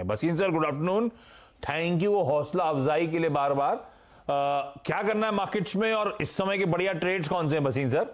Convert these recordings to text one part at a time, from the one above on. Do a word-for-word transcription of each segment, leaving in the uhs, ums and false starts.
बसीन sir, good afternoon. Thank you हौसला अफजाई के लिए बार बार। आ, क्या करना है मार्केट्स में और इस समय के बढ़िया ट्रेड्स कौन से हैं बसीन सर?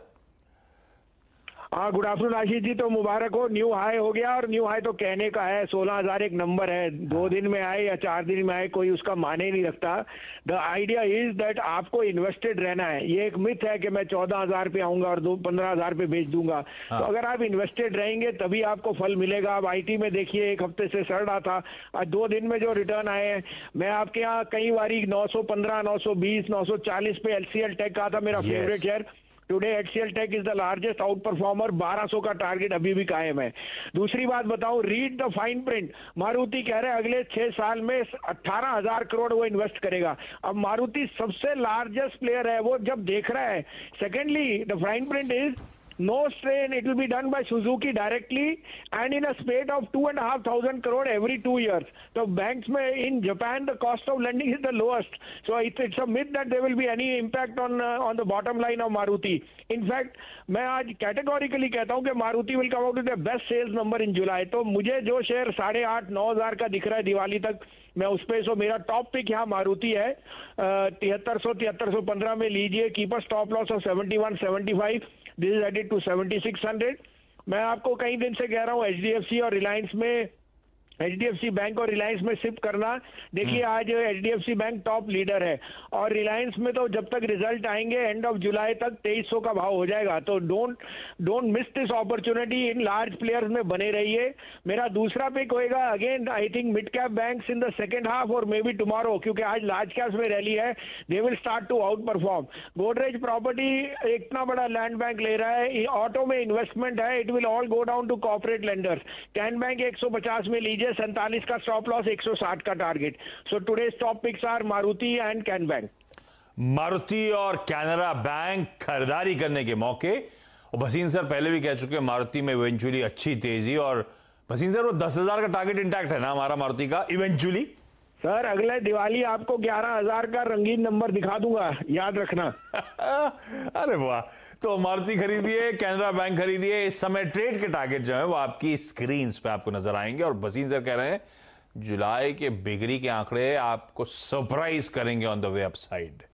हाँ, गुड आफ्टरनून आशीष जी। तो मुबारक हो, न्यू हाई हो गया। और न्यू हाई तो कहने का है, सोलह हजार एक नंबर है। दो दिन में आए या चार दिन में आए, कोई उसका माने नहीं रखता। द आइडिया इज दैट आपको इन्वेस्टेड रहना है। ये एक मिथ है कि मैं चौदह हजार पे आऊंगा और दो पंद्रह हजार पे बेच दूंगा। हाँ। तो अगर आप इन्वेस्टेड रहेंगे तभी आपको फल मिलेगा। अब आईटी में देखिए, एक हफ्ते से सड़ रहा था, आज दो दिन में जो रिटर्न आए हैं, मैं आपके यहाँ कई बारी नौ सौ पंद्रह, नौ सौ बीस, नौ सौ चालीस पे एलसीएल टेक का था मेरा favourite share. Today HCL tech is the largest outperformer. बारह सौ का टारगेट अभी भी कायम है। दूसरी बात बताऊं, read the fine print. Maruti कह रहे हैं अगले छह साल में अट्ठारह हजार करोड़ वो इन्वेस्ट करेगा। अब मारुति सबसे लार्जेस्ट प्लेयर है, वो जब देख रहा है। Secondly, the fine print is no strain, it will be done by Suzuki directly and in a spate of two and a half thousand crore every two years. So banks mein in Japan the cost of lending is the lowest. So it's, it's a myth that there will be any impact on uh, on the bottom line of Maruti. In fact, मैं आज categorically कहता हूं कि Maruti will come out with the best sales number in July. तो मुझे जो share साढ़े आठ नौ हजार का दिख रहा है दिवाली तक, मैं उस पे, सो मेरा टॉप पिक यहाँ मारुति है। तिहत्तर सौ तिहत्तर सौ पंद्रह में लीजिए। Keep a stop loss of seventy one seventy five. This is added to seventy six hundred. मैं आपको कई दिन से कह रहा हूँ एचडीएफसी और रिलायंस में, एचडीएफसी बैंक और रिलायंस में शिफ्ट करना। देखिए आज एचडीएफसी बैंक टॉप लीडर है और रिलायंस में तो जब तक रिजल्ट आएंगे एंड ऑफ जुलाई तक तेईस सौ का भाव हो जाएगा। तो don't don't miss this opportunity. इन लार्ज प्लेयर्स में बने रहिए। मेरा दूसरा पिक होएगा again I think mid cap banks in the second half और मे बी टुमारो, क्योंकि आज लार्ज कैप्स में रैली है। They will start to outperform. Godrej property इतना बड़ा लैंड बैंक ले रहा है, ऑटो में इन्वेस्टमेंट है, it will all go down to corporate lenders. Can Bank एक सौ पचास में लीजिए, सैंतालीस का स्टॉप लॉस, एक सौ साठ का target. So today stop picks are Maruti and Can Bank. Maruti और कैनरा बैंक खरीदारी करने के मौके। और भसीन सर पहले भी कह चुके हैं मारुति में इवेंचुअली अच्छी तेजी। और भसीन सर वो दस हजार का टारगेट इंटैक्ट है ना हमारा मारुति का इवेंचुअली? सर अगले दिवाली आपको ग्यारह हजार का रंगीन नंबर दिखा दूंगा, याद रखना। अरे वाह। तो मारुति खरीदिए, कैनरा बैंक खरीदिए। इस समय ट्रेड के टारगेट जो है वो आपकी स्क्रीन पे आपको नजर आएंगे। और बसीन सर कह रहे हैं जुलाई के बिक्री के आंकड़े आपको सरप्राइज करेंगे ऑन द वे अपसाइड।